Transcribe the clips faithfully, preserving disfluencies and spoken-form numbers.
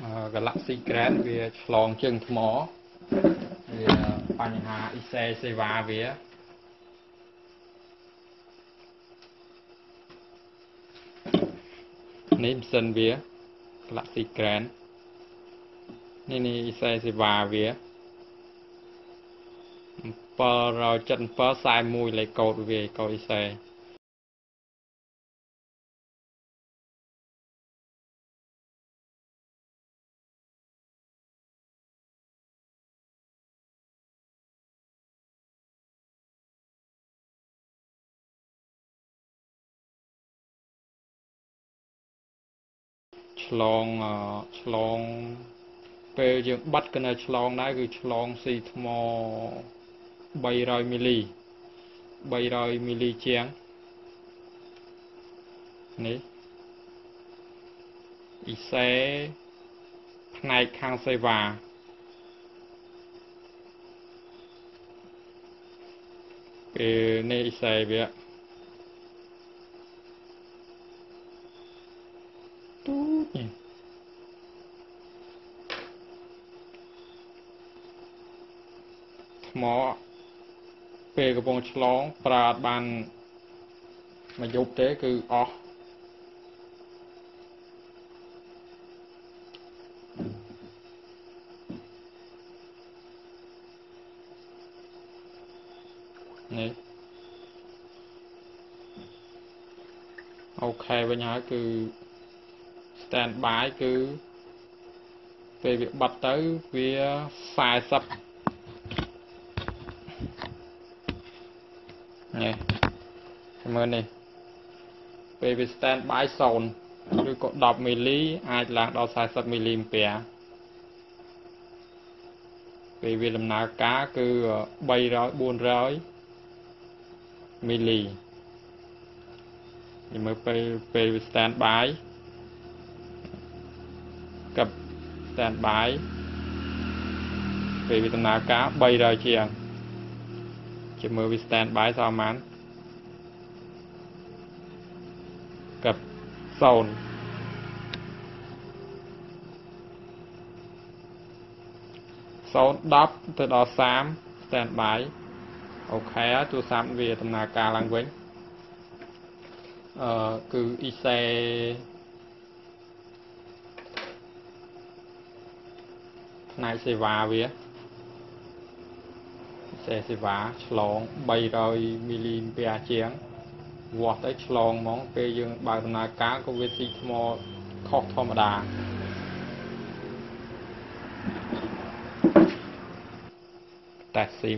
Galaxy Grand វាឆ្លងជើងថ្មវាបញ្ហាអ៊ីសេសេវ៉ាវានេះម៉ាស៊ីនវា Galaxy Grand នេះនេះអ៊ីសេសេវ៉ាវាbảy trăm七mươi bảy41លេខកូដវាកូដអ៊ីសេឆ្លងឆ្លងពេលយើងបាត់កណ្ដាលឆ្លងដែរគឺឆ្លងស៊ីថ្ម300មីលី300មីលីជាងនេះអ៊ីសេផ្នែកខាងសេវ៉ាពេលនេះអ៊ីសេវាទូនេះថ្មពេលកំពុងឆ្លងប្រើអត់បានមកយប់ទេគឺអស់នេះអូខេវិញហើយគឺ stand by គឺពេលវាបាត់ទៅវា40នេះមើលនេះពេលវា stand by 0ឬក៏10មីលីអាចឡើងដល់40មីលីអាំពែពេលវាដំណើរការគឺ300 400មីលីនេះមើលពេលពេលវា stand by กับ stand by ពេលវាដំណើរការ300ជាងជាមើលវា stand by សល់ប៉ុន្មានกับ0 0 10ទៅដល់30 stand by អូខេទូរស័ព្ទវាដំណើរការឡើងវិញអឺគឺអ៊ីសេផ្នែកសេវ៉ាវាសេសេវ៉ាឆ្លង300មីលីអាំពែជាងវាស់ទៅឆ្លងហ្មងពេលយើងបើកដំណើរការក៏វាស៊ីថ្មខុសធម្មតាតែស៊ីម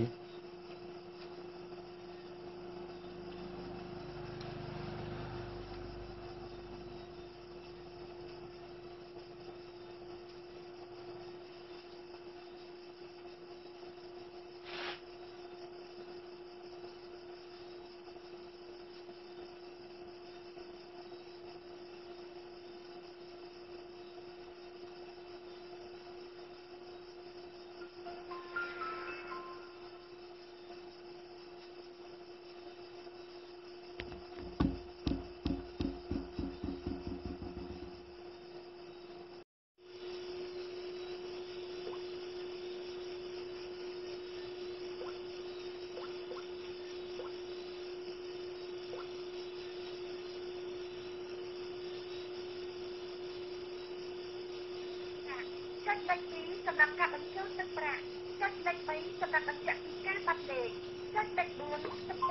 លេខពីរសម្រាប់ការបញ្ចូលទឹកប្រាក់ចុចលេខបីសម្រាប់បញ្ជាក់ពីការបាត់លេខចុចលេខបួន